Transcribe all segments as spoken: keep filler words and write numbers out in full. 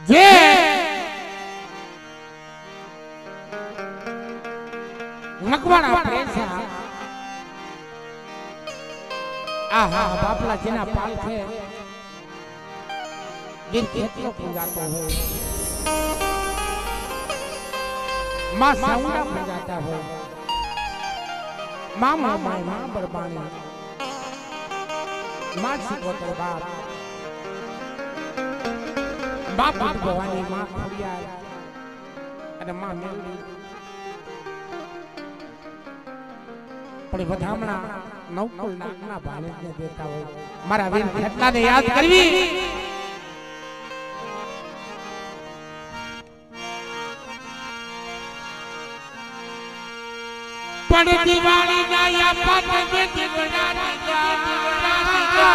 जे मकवाणा प्रेसा आहा बापला जेना पाल थे गिर खेतलो पूजातो हो मां साउंडा पूजाता हो मां मां मां मां बरबानी मां सिकोतर बाप बाप भवानी मां खड़िया अने मां मेलडी पड़े वधामणा नौकुल नागना भाले ने देता हो मारा वीर खेतला ने याद करवी पड़ दिवाली ना या पट दे दिवड़ा दिगा दिगा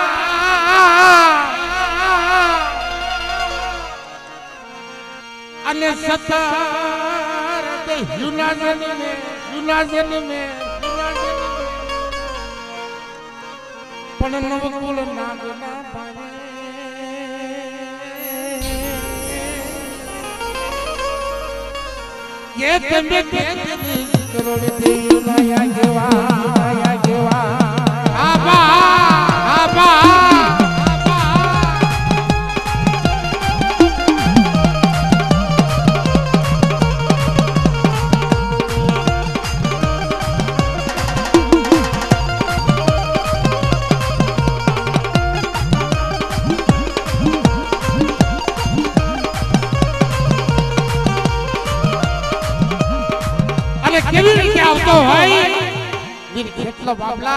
अने सतार दे युनाजन में युनाजन में पण नवकुल नागना पावे ये तमे तेरी करोड़ दे नया गेवा नया गेवा आबा आबा केवी रीते आवतो હોય વીર ખેતલો બાબલા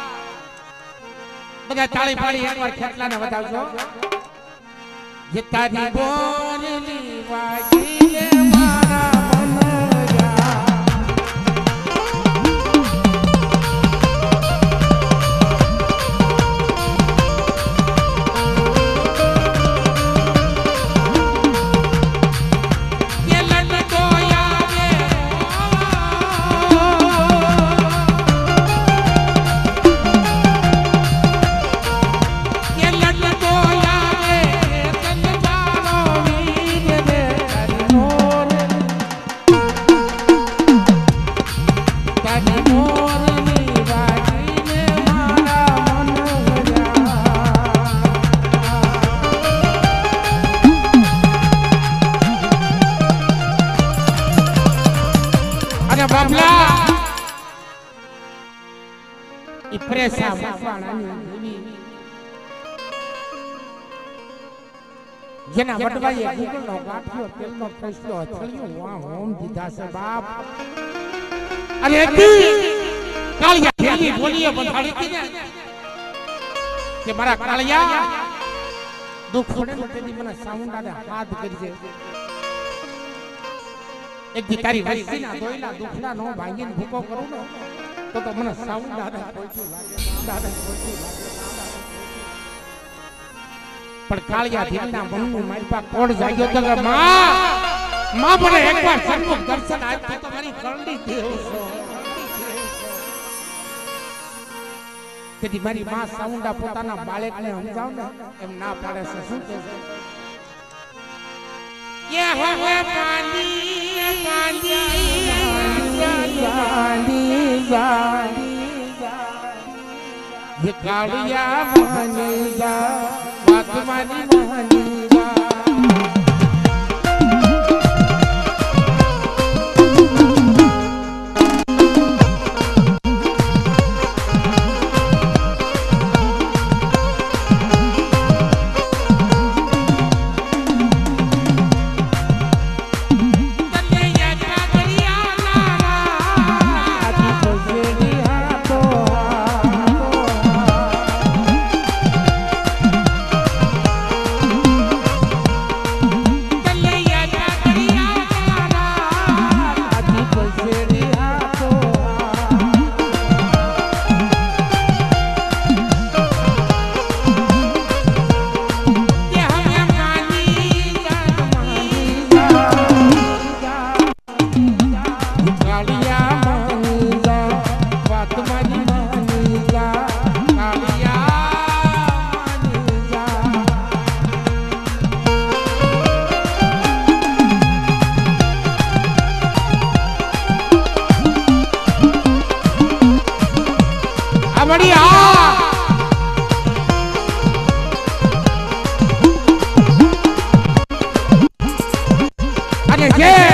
બધા તાળી પાડી એકવાર ખેતલાને વધાવજો જે તારી બોલની વાગીને મારા बाबला ई प्रेसा मकवाणानी देवी जेना वडवाઈએ गुगलनो गाठियो तेलनो फैसलो हथलियो वा होम दीधा से बाप अरे ती कालिया खेली बोलिए बंधाड़ी थी ने के मारा कालिया दुख पड़े ने तेदी मने साउंडा ने हाथ करजे एक दी तारी वस्ती ना दोइला दुखला नो भांगीने भूको करू ने तो तो मने साउंड दादा कोई लागे दादा कोई लागे पर कालिया धीरना मननु मारी पा कोड जाग्यो तो के मां मां बोले एक बार सन्मुख दर्शन आज तो मारी करडी देव छो तेदी मारी मां साउंडा पोताना बाळकने समजाव ने एम ना पाडे छे શું કહે ये होवे पानी पानी पानी पानी ये कालिया बनेगा बात मानी बनेगा અને જે